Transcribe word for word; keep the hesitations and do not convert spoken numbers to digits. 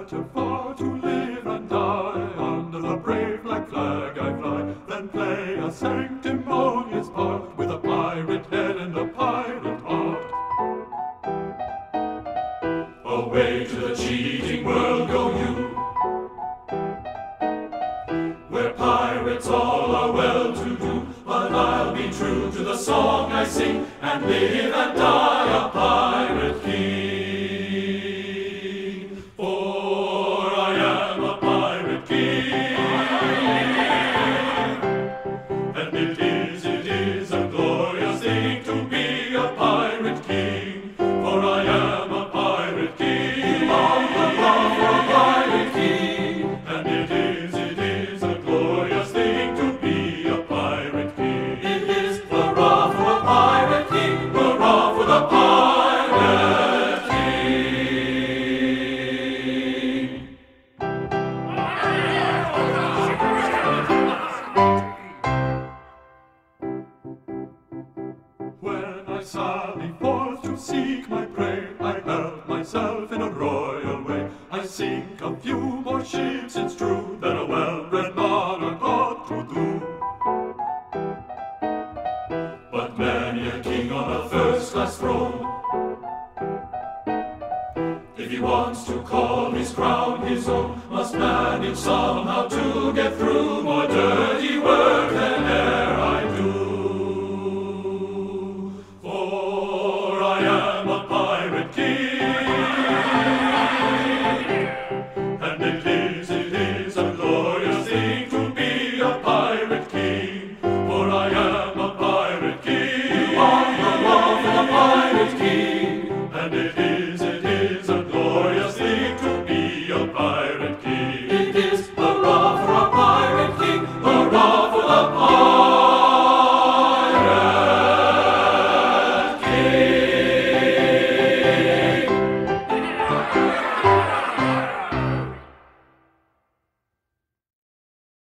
better far to live and die under the brave black flag I fly than play a sanctimonious part with a pirate head and a pirate heart. Away to the cheating world go you, where pirates all are well-to-do, but I'll be true to the song I sing and live and die a pirate king. For I am a pirate king, and it is, it is a glorious thing to be a pirate king. For I am a pirate king, long, long, for a pirate king, and it is, it is a glorious thing to be a pirate king. It is hurrah for a pirate king, hurrah for the pirate king. When I sally forth to seek my prey, I help myself in a royal way. I sink a few more ships, it's true, than a well-bred monarch ought to do. But many a king on a first-class throne, if he wants to call his crown his own, must manage somehow to get through more dirty work than e'er I do. For I am a pirate king, and it is, it is a glorious thing to be a pirate king.